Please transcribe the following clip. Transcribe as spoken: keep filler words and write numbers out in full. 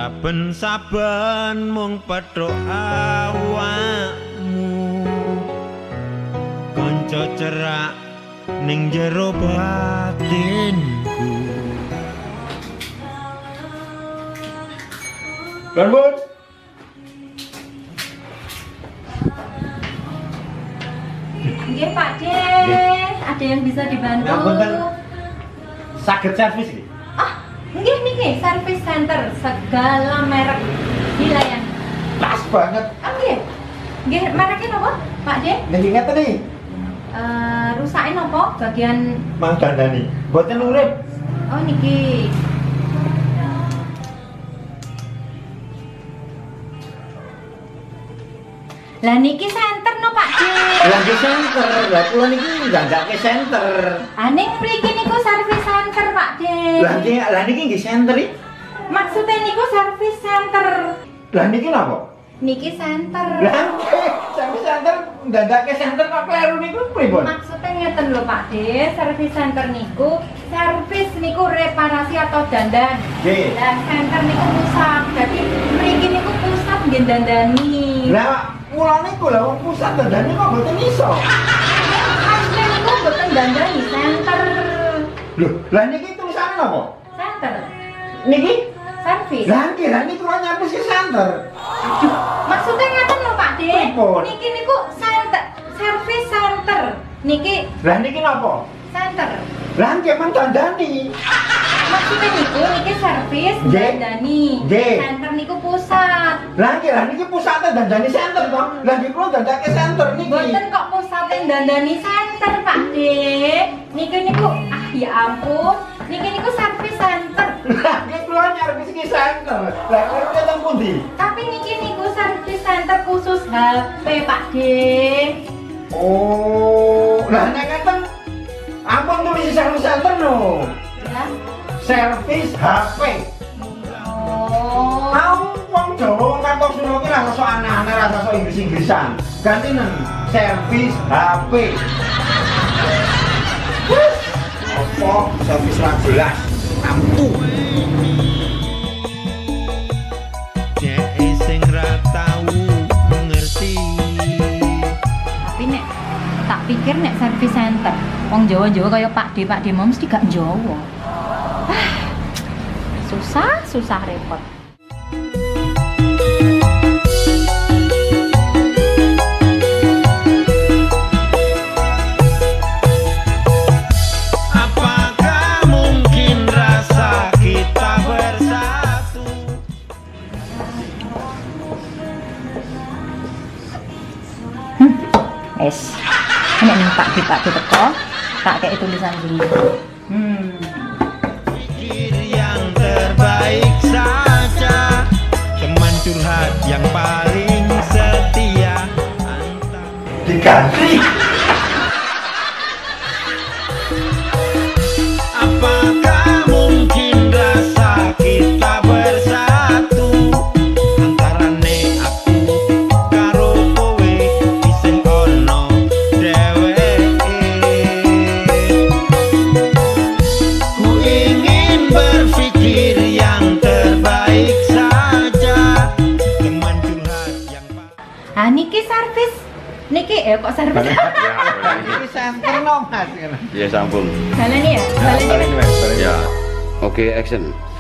Saben-saben mung petruk awakmu, kanca cerak ning jero batinku. Bun. Nggih Pak De, ada yang bisa dibantu? Ngapunten. Saged servis iki? Ah, nggih niki service center segala merek dilayani. Pas banget. Ah nggih. Nggih mereknya napa, Pak De? Niki ngeten iki. Eh, rusakin napa bagian Mang Dandani. Mboten urip. oh niki. Lah niki center no Pak De. Lah nggih center. Lah kula niki ndandake center. Aning mriki niku service center Pak De. Lah nggih, lah niki nggih center iki. Maksudnya niku service center. Lah niki napa? Niki center. Lah nggih, service center ndandake center kok kleru niku pripun? Maksudnya ngeten lho Pak De, service center niku servis niku reparasi atau dandan. Nggih. Lah center niku pusat. Jadi mriki niku pusat nggih dandani. Lah kula niku lha wong pusat dandane kok mboten iso. Asli niku mboten dandani center. Lho, lah niki tulisane napa? Center. Niki? Servis. Lah nggih, lah niki kula nyapis ke center. Aduh, maksudnya ngeten lho Pak De. Pripun? Niki niku center, service center. Niki Lah niki napa? center. Lah nggih men dandani. Maksudnya niku niki servis Nggih. dandani. Nggih. Center niku pusat. Lah nggih, lah niki pusate dandani center to. Lah nggih kula dandake center niki. Boten kok pusate dandani center Pak De. Niki niku ah ya ampun. Niki niku servis center. Lah nggih kula nyarbis ki center. Lah kula teng pundi? Tapi niki niku servis center khusus H P Pak De. Oh, lah nek ngeten ampun tulis servis center no. Ya. Servis H P. Oh. Mau wong Jawa wong Kartosuno ki rasa sok aneh-aneh, rasa sok Inggris-Inggrisan. Ganti nang servis H P. Apa servis ra jelas? Ampu. Cek sing ra tau ngerti. Tapi nek tak pikir nek service center wong Jawa-Jawa kaya Pak De, Pak De mau mesti gak Jawa. Ah, susah, susah repot. Apakah mungkin rasa kita bersatu? Es. Ini nih Pak De, Pak De teko, tak kayak tulisan dulu. Hmm. Pikir yang terbaik saja, teman curhat yang paling setia. Antara Diganti. apakah mungkin rasa kita bersatu? Antarane aku karo kowe isih ono dheweke. Ku ingin berpikir yang terbaik saja, teman curhat yang paling. Ah niki servis. Niki eh kok servis. Ya, boleh. Iki center no Mas. Ya sambung. Jalan ya? Jalan ya? Ya. Oke, action.